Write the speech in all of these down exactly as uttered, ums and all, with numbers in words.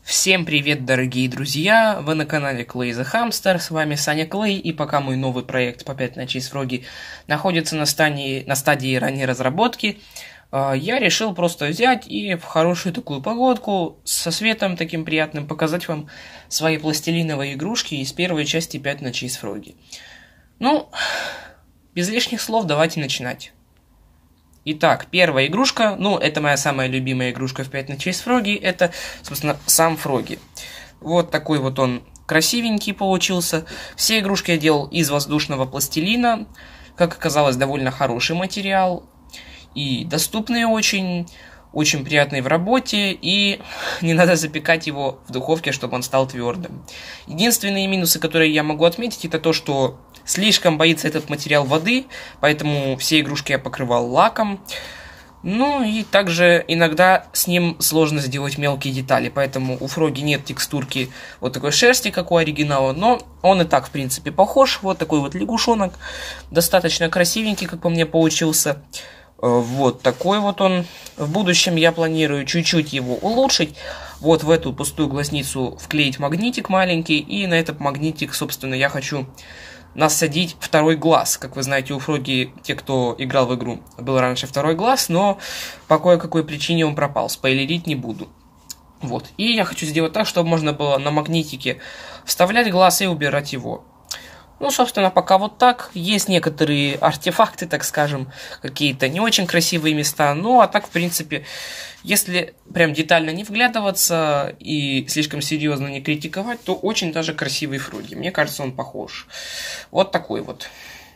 Всем привет, дорогие друзья! Вы на канале Clay the Hamster, с вами Саня Клей, и пока мой новый проект по пять ночей с Фроги находится на стадии, на стадии ранней разработки, я решил просто взять и в хорошую такую погодку, со светом таким приятным, показать вам свои пластилиновые игрушки из первой части пять ночей с Фроги. Ну, без лишних слов, давайте начинать. Итак, первая игрушка, ну, это моя самая любимая игрушка в пять ночей с Фроги, это, собственно, сам Фроги. Вот такой вот он красивенький получился. Все игрушки я делал из воздушного пластилина. Как оказалось, довольно хороший материал. И доступный очень, очень приятный в работе, и не надо запекать его в духовке, чтобы он стал твердым. Единственные минусы, которые я могу отметить, это то, что слишком боится этот материал воды, поэтому все игрушки я покрывал лаком. Ну и также иногда с ним сложно сделать мелкие детали, поэтому у Фроги нет текстурки вот такой шерсти, как у оригинала, но он и так в принципе похож. Вот такой вот лягушонок, достаточно красивенький, как по мне, получился. Вот такой вот он. В будущем я планирую чуть-чуть его улучшить. Вот в эту пустую глазницу вклеить магнитик маленький, и на этот магнитик, собственно, я хочу насадить второй глаз. Как вы знаете, у Фроги, те, кто играл в игру, был раньше второй глаз, но по кое-какой причине он пропал. Спойлерить не буду. Вот. И я хочу сделать так, чтобы можно было на магнитике вставлять глаз и убирать его. Ну, собственно, пока вот так. Есть некоторые артефакты, так скажем, какие-то не очень красивые места. Ну, а так, в принципе, если прям детально не вглядываться и слишком серьезно не критиковать, то очень даже красивый Фроги. Мне кажется, он похож. Вот такой вот.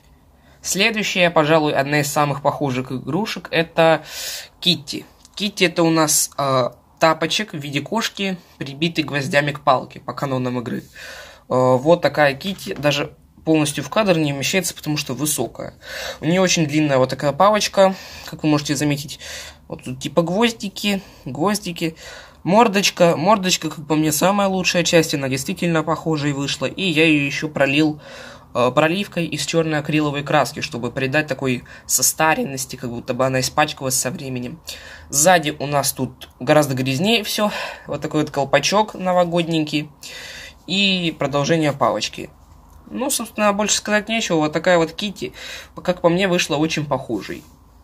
Следующая, пожалуй, одна из самых похожих игрушек, это Китти. Китти это у нас э, тапочек в виде кошки, прибитый гвоздями к палке по канонам игры. Э, вот такая Китти, даже полностью в кадр не вмещается, потому что высокая. У нее очень длинная вот такая палочка, как вы можете заметить. Вот тут типа гвоздики, гвоздики. Мордочка, мордочка, как по мне, самая лучшая часть, она действительно похожей вышла. И я ее еще пролил э, проливкой из черной акриловой краски, чтобы придать такой состаренности, как будто бы она испачкалась со временем. Сзади у нас тут гораздо грязнее все. Вот такой вот колпачок новогодненький. И продолжение палочки. Ну, собственно, больше сказать нечего. Вот такая вот Китти, как по мне, вышла очень похожей.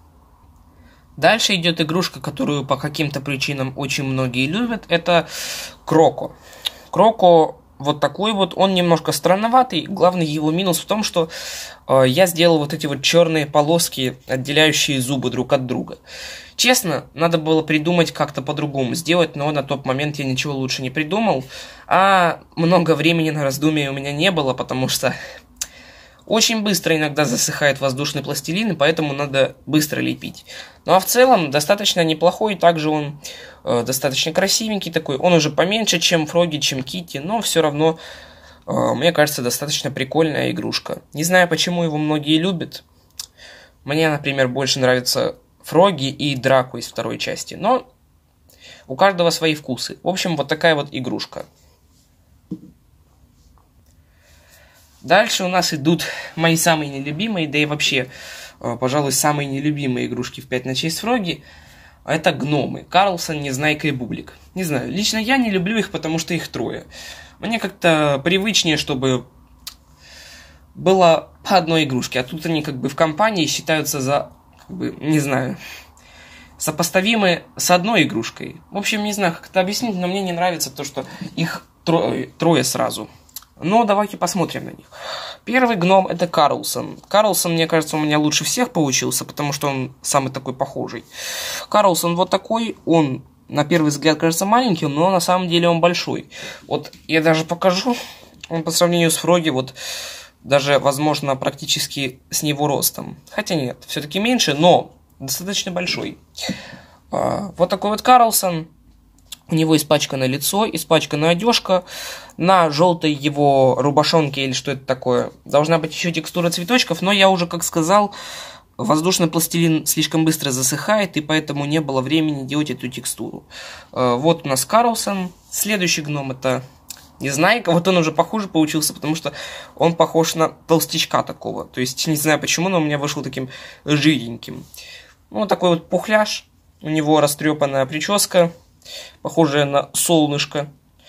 Дальше идет игрушка, которую по каким-то причинам очень многие любят. Это Кроко. Кроко вот такой вот. Он немножко странноватый. Главный его минус в том, что э, я сделал вот эти вот черные полоски, отделяющие зубы друг от друга. Честно, надо было придумать как-то по-другому сделать, но на тот момент я ничего лучше не придумал. А много времени на раздумие у меня не было, потому что очень быстро иногда засыхает воздушный пластилин, и поэтому надо быстро лепить. Ну а в целом достаточно неплохой, также он э, достаточно красивенький такой. Он уже поменьше, чем Фроги, чем Китти, но все равно, э, мне кажется, достаточно прикольная игрушка. Не знаю, почему его многие любят. Мне, например, больше нравится Фроги и Драко из второй части, но у каждого свои вкусы. В общем, вот такая вот игрушка. Дальше у нас идут мои самые нелюбимые, да и вообще, пожалуй, самые нелюбимые игрушки в пять ночей с Фроги. Это гномы. Карлсон, Незнайка и Бублик. Не знаю, лично я не люблю их, потому что их трое. Мне как-то привычнее, чтобы было по одной игрушке, а тут они как бы в компании считаются за, как бы, не знаю, сопоставимы с одной игрушкой. В общем, не знаю, как это объяснить, но мне не нравится то, что их трое, трое сразу. Но давайте посмотрим на них. Первый гном это Карлсон. Карлсон, мне кажется, у меня лучше всех получился, потому что он самый такой похожий. Карлсон вот такой, он на первый взгляд кажется маленьким, но на самом деле он большой. Вот я даже покажу, он по сравнению с Фроги, вот даже, возможно, практически с него ростом. Хотя нет, все-таки меньше, но достаточно большой. Вот такой вот Карлсон. У него испачкано лицо, испачкана одежка. На желтой его рубашонке, или что это такое, должна быть еще текстура цветочков. Но я уже, как сказал, воздушный пластилин слишком быстро засыхает, и поэтому не было времени делать эту текстуру. Вот у нас Карлсон. Следующий гном это Незнайка. Вот он уже похуже получился, потому что он похож на толстячка такого. То есть, не знаю почему, но у меня вышел таким жиреньким. Ну, такой вот пухляж. У него растрепанная прическа, похожая на солнышко.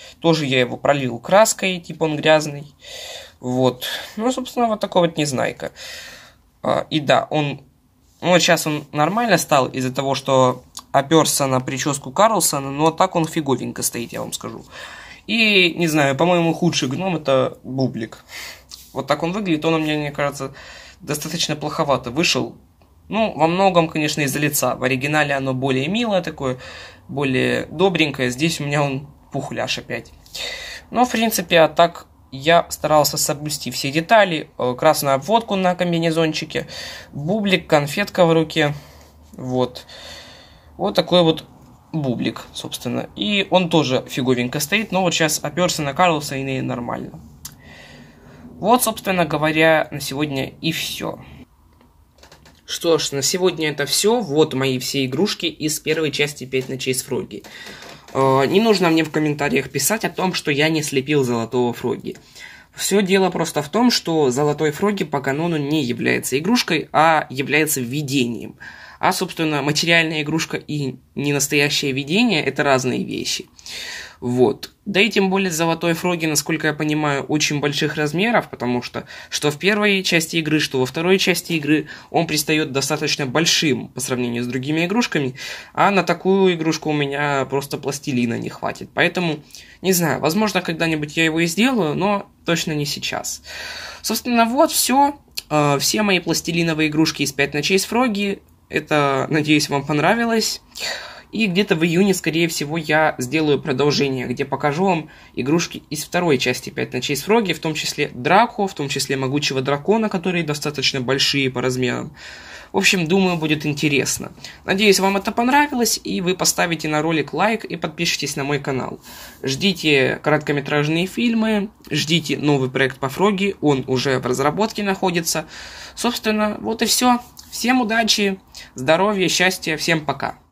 Тоже я его пролил краской, типа он грязный. Вот. Ну, собственно, вот такой вот Незнайка. А, и да, он... Ну, вот сейчас он нормально стал из-за того, что оперся на прическу Карлсона, но так он фиговенько стоит, я вам скажу. И, не знаю, по-моему, худший гном это Бублик. Вот так он выглядит, он у меня, мне кажется, достаточно плоховато вышел. Ну, во многом, конечно, из-за лица. В оригинале оно более милое такое, более добренькое. Здесь у меня он пухляш опять. Но, в принципе, а так я старался соблюсти все детали. Красную обводку на комбинезончике, бублик, конфетка в руке. Вот. Вот такой вот Бублик, собственно. И он тоже фиговенько стоит, но вот сейчас оперся на Карлса и нормально. Вот, собственно говоря, на сегодня и все. Что ж, на сегодня это все. Вот мои все игрушки из первой части пять ночей с Фрогги. Э, не нужно мне в комментариях писать о том, что я не слепил золотого Фрогги. Все дело просто в том, что золотой Фрогги по канону не является игрушкой, а является видением. А, собственно, материальная игрушка и ненастоящее видение – это разные вещи. Вот. Да и тем более золотой Фрогги, насколько я понимаю, очень больших размеров, потому что что в первой части игры, что во второй части игры он пристает достаточно большим по сравнению с другими игрушками, а на такую игрушку у меня просто пластилина не хватит. Поэтому, не знаю, возможно, когда-нибудь я его и сделаю, но точно не сейчас. Собственно, вот все. Все мои пластилиновые игрушки из пять ночей с Фрогги. Это, надеюсь, вам понравилось. И где-то в июне, скорее всего, я сделаю продолжение, где покажу вам игрушки из второй части пять ночей с Фрогги, в том числе Драко, в том числе могучего дракона, которые достаточно большие по размерам. В общем, думаю, будет интересно. Надеюсь, вам это понравилось, и вы поставите на ролик лайк и подпишитесь на мой канал. Ждите короткометражные фильмы, ждите новый проект по Фрогги, он уже в разработке находится. Собственно, вот и все. Всем удачи, здоровья, счастья, всем пока.